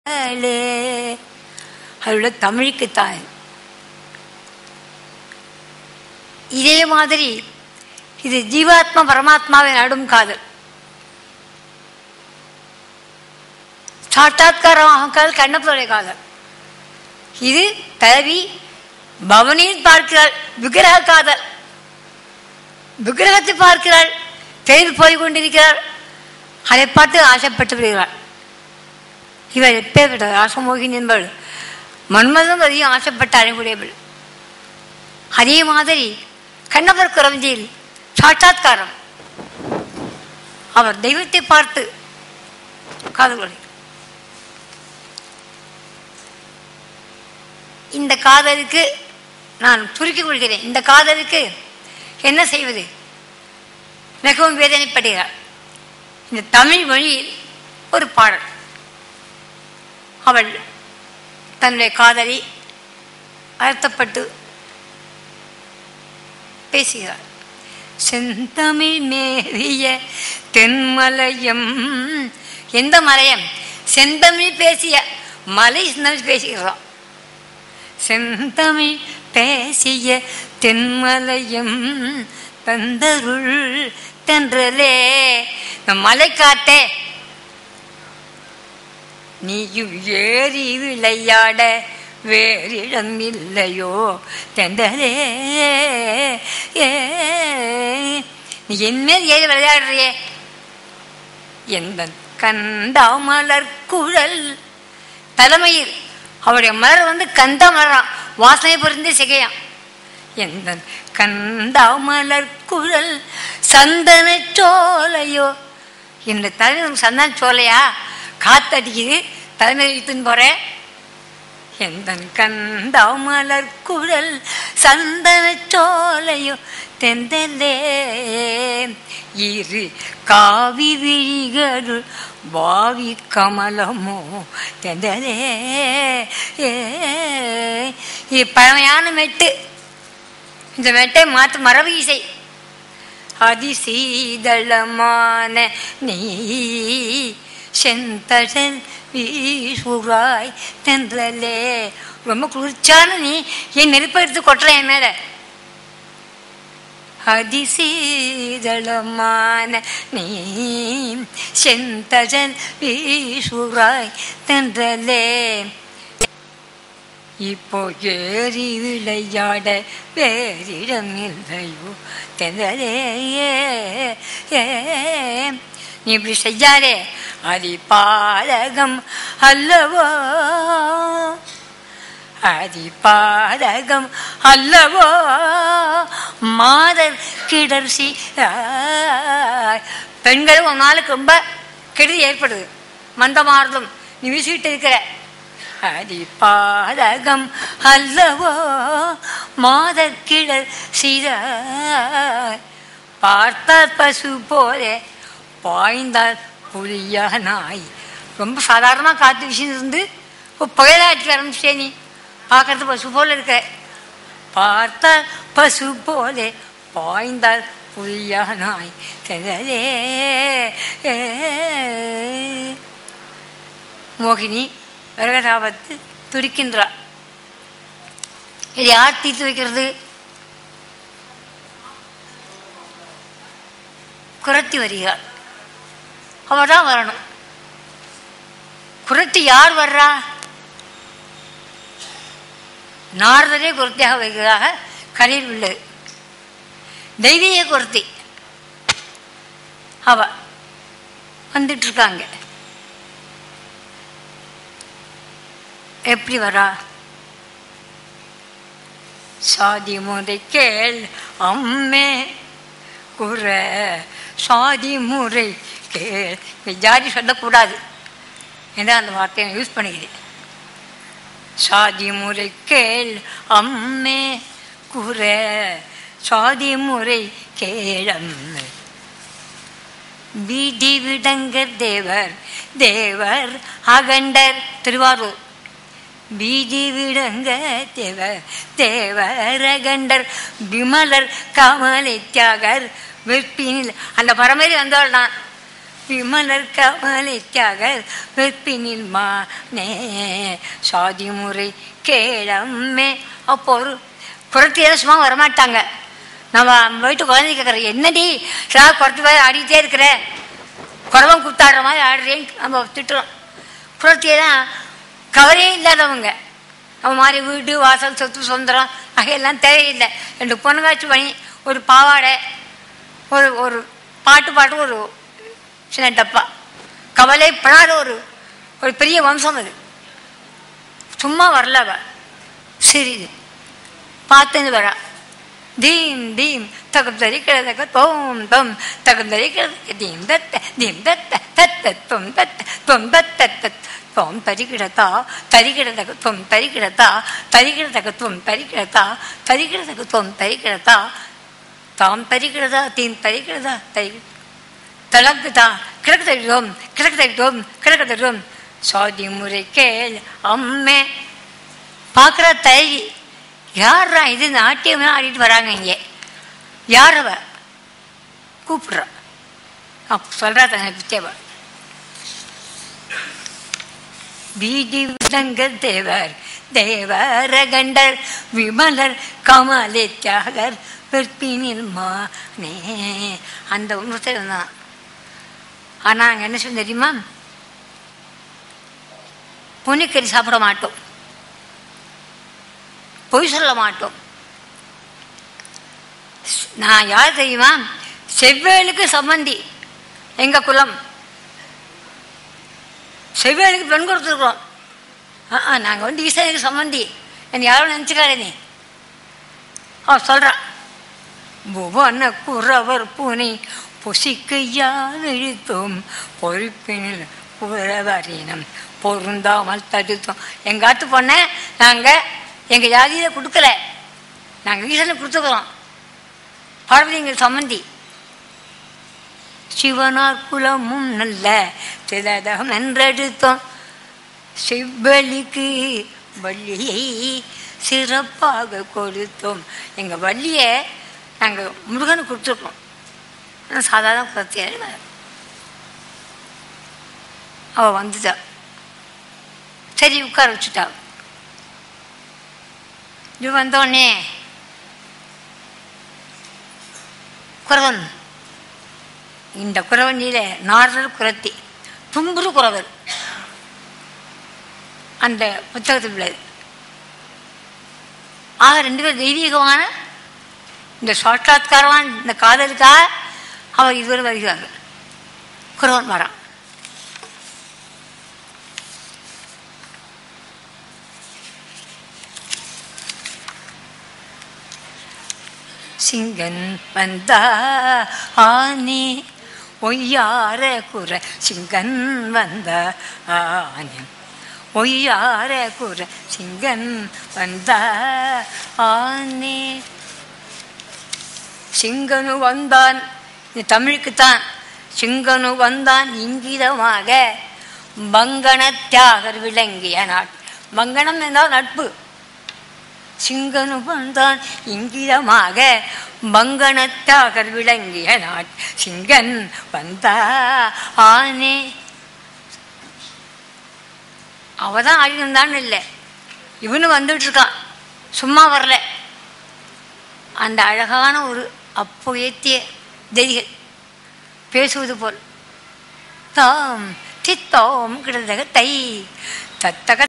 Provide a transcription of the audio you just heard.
அதோட தமிழுக்குத்தான். இதே மாதிரி இது ஜீவாத்மா பரமாத்மாவை நடும் காதல். சாட்சாத்காரமாக காதல், கண்ணப்பனுடைய காதல். இது தலைவி பவனியில் பார்க்கிறாள், விக்கிரக காதல். விக்கிரகத்தை பார்க்கிறாள், தேர்வு போய் கொண்டிருக்கிறாள், அதை பார்த்து ஆசைப்பட்டு விடுகிறாள். இவள் எப்பேற்பட்ட ஆசமோகினி என்பவள், மன்மதம் அதிகம் ஆசைப்பட்ட அறிவுடையவள். அதே மாதிரி கண்ணப்பர் குறவஞ்சியில் சாட்சாத்காரம், அவர் தெய்வத்தை பார்த்து காதல் கொள்கிறார். இந்த காதலுக்கு நான் சுருக்கிக் கொள்கிறேன். இந்த காதலுக்கு என்ன செய்வது? மிகவும் வேதனைப்படுகிறார். இந்த தமிழ் மொழியில் ஒரு பாடல், அவள் தன்னுடைய காதலை அர்த்தப்பட்டு பேசுகிறார். செந்தமிழ் மேவிய தென்மலையம், எந்த மலையம்? செந்தமிழ் பேசிய மலை பேசுகிறான். செந்தமிழ் பேசிய தென்மலையம் தந்தருள் தென்றலே, மலை காத்தே நீயும் ஏறி விளையாட வேறிடம் இல்லையோ தென்றலே, நீ என்மேல் ஏறி விளையாடுறியே. எந்த கந்தாமலர் குழல், தலைமையில் அவருடைய மலர் கந்த மலராம், வாசனை பொருந்தி சிகையாம். எந்த கந்தாமலர் குழல் சந்தன சோலையோ, இந்த தலைமை சந்தன சோலையா, காத்தடிக்குது, தலைமை இழுத்துன்னு போறேன். எந்த கந்தாமலர் குழல் சந்தன சோலையோ தெந்தலே, இரு காவி விழிகளுள் பாவி கமலமோ தெந்தலே. இது பழமையான மெட்டு. இந்த மெட்டை மாற்று மரபு இசை. அதிசீதளமான நீ செந்தழல் வீசுராய் தென்றலே, ரொம்ப குளிர்ச்சான நீ என் நெருப்பை எடுத்து கொட்டுற என் மேல. அதிசீதளமான நீ செந்தழல் வீசுராய் தென்றலே, இப்போ ஏறி விளையாட வேறிடம் இல்லையோ தென்றலே. நீ இப்படி செய்யாதே, அதிபாதகம் அல்லவோ, அதிபாதகம் அல்லவோ மாதர் கிடர்சி. பெண்களும் ஒரு நாளுக்கு ரொம்ப கெடுதி ஏற்படுது, மந்தமாறுதும் நீ வீசிக்கிட்டு இருக்கிற. அதிபாதகம் அல்லவோ மாதர் கிடர் செய்தார், பார்த்தால் பசு போலே பாய்ந்தால் புலியா நாய். ரொம்ப சாதாரணமாக காற்று விஷயம் இருந்து புயலாற்றி ஆரம்பிச்சே, நீ பார்க்கறது பசு போல இருக்க. பார்த்தால் பசு போலே பாய்ந்தால் புலியா நாய் தெரியலே. மோகினி விரகதாபத்து துடிக்கின்றாள். இது யார் தீர்த்து வைக்கிறது? குரத்தி வருகிறாள். அவள் தான் வரணும். குரத்தி யார் வர்றா? நாரதரே குரத்தியாக வைக்கிறதாக கரையில் உள்ளது. தெய்வீக குரத்தி அவ வந்துட்டு இருக்காங்க. எப்படி வரா? சாதி முறை கேள் அம்மே குற, சாதி முறை கேள். ஜாதி சொல்லக்கூடாது ஏன்னா அந்த வார்த்தையை யூஸ் பண்ணிக்கிறேன். சாதி முறை கேள் அம்மே குற, சாதி முறை கேளம்மே. வீதி விடங்கர் தேவர், தேவர் அகண்டர் திருவாரூர். வீதி விடங்க தேவர், தேவர் அகண்டர் விமலர் கமலை தியாகர் வெற்பினில். அந்த பரமேறி வந்தவள் நான். விமலர் கமலித்யாக வெற்பினில் மானே சாதி முறை கேளம்மே. அப்போ ஒரு குரத்தியெல்லாம் சும்மா வரமாட்டாங்க. நம்ம வீட்டு குழந்தை கேட்குறோம், என்னடி குரத்தி மாதிரி ஆடிக்கிட்டே இருக்கிற, குறவன் குத்தாடுற மாதிரி ஆடுறேன்னு நம்ம திட்டுறோம். குரத்தியெல்லாம் கவலையே இல்லாதவங்க. அவன் மாதிரி வீடு வாசல் சொத்து சுதந்திரம் அகையெல்லாம் தேவையில்லை. 2 பொண்ணுங்காய்ச்சி பண்ணி ஒரு பாவாடை ஒரு ஒரு பாட்டு ஒரு சின்ன டப்பா, கவலைப்படாத ஒரு ஒரு பெரிய வம்சம். அது சும்மா வரல. அவ சரி பார்த்து வரா. தீம் தீம் தகம் தரிக்கிறத தோம் தம் தகம் தரிக்கிறது தீம் தத்த தீம் தத்த தத்த தொம் தத்த தொம் தத்த தத் தொம் தரிக்கிடத்தா தரிக்கிடதக தொம் தரிக்கிடத்தா தரிக்கிடதக தொம் தரிக்கிடத்தா தரிக்கிடதக தொம் தரிக்கிடத்தா தாம் தரிக்கிறதா தீம் தரிக்கிறதா தரி தளக்குதா கிழக்கு தரிட்டோம் கிழக்கு தரிட்டோம் கிழக்கு தரிட்டோம் சாதி முறை கேள் அம்மே. பார்க்குற தயகி யாரா இது, நாட்டியம் ஆடிட்டு வராங்க இங்கே, யார் அவ கூப்பிட்றா அப்போ சொல்கிறா தங்க பிச்சேவ. வீதி விதங்க தேவர் தேவர கண்டர் விமலர் கமலே தியாகர் வெற்பினில் மானே. அந்த உணர்த்தை தான். ஆனால் நாங்கள் என்ன சொல்ல தெரியுமா, புனிக்கறி சாப்பிட மாட்டோம், பொய் சொல்ல மாட்டோம். நான் யார் தெரியுமா, செவ்வேலுக்கு சம்பந்தி எங்க குலம். செவ்வேலுக்கு பெண் கொடுத்துருக்கோம். நாங்கள் ஈஸ்வரனுக்கு சம்பந்தி. என்ன யாரும் நினச்சிக்காதே நீ. சொல்கிறான், புவன குறவர் பூனை பொசிக்கையால் இழுத்தோம் பொறுப்பினில் புறவரினம் பொருந்தாமல் தடுத்தோம். எங்காத்து பொண்ண நாங்கள் எங்கள் ஜாதியில் கொடுக்கல, நாங்கள் ஈஸ்வரனுக்கு கொடுத்துக்கிறோம். பார்வதி எங்கள் சம்பந்தி. சிவனார் குலமும் நல்ல திலதகம் என்றெடுத்தோம். செவ்வழிக்கு வள்ளியை சிறப்பாக கொடுத்தோம். எங்கள் வள்ளியை நாங்கள் முருகனுக்கு கொடுத்துருக்கோம். ஆனால் சாதாரண குலத்திய அவள் வந்துட்டா. சரி உட்கார வச்சுட்டா. இது வந்தோடனே குறவன், இந்த குறவனில நாரர் குரத்தி தும்புரு குறவர் அந்த புத்தகத்தில் உள்ளது. ஆக 2 பேர் தெய்வீகமான இந்த சாட்சாத்காரமான இந்த காதலுக்காக அவர் இதுவரை வருகிறார்கள். குறவன் வரான். சிங்கன் வந்தா ஆனே ஒய்யார குற சிங்கன் வந்த ஆனே ஒய்யார குற சிங்கன் வந்த ஆனே. சிங்கனு வந்தான், இது தமிழுக்குத்தான். சிங்கனு வந்தான் இங்கிதமாக பங்கன தியாகர் விளங்கிய நாட். பங்கனம் என்றால் நட்பு. சிங்கனு வந்தான் இங்கிதமாக பங்கனத்தாகர் விளங்கிய நாட். சிங்கன் வந்தா ஆனே. அவதான் ஆடினான்னு இல்லை, இவனு வந்துட்டு இருக்கான், சும்மா வரல. அந்த அழகான ஒரு அப்போ ஏத்திய தெய்கள் பேசுவது போல் தாம் தித்தோம் கிடந்தக தை தத்தக